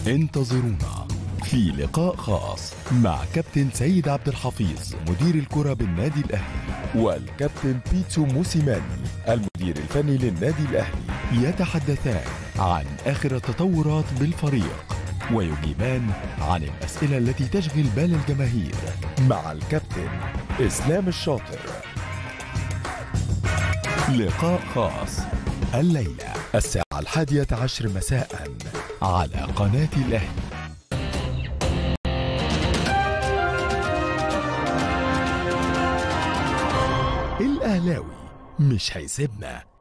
انتظرونا في لقاء خاص مع كابتن سيد عبد الحفيظ مدير الكرة بالنادي الأهلي والكابتن بيتسو موسيماني المدير الفني للنادي الأهلي، يتحدثان عن آخر التطورات بالفريق ويجيبان عن الأسئلة التي تشغل بال الجماهير مع الكابتن إسلام الشاطر. لقاء خاص الليلة 11:10 مساء على قناة الأهلي. الأهلاوي مش هيسيبنا.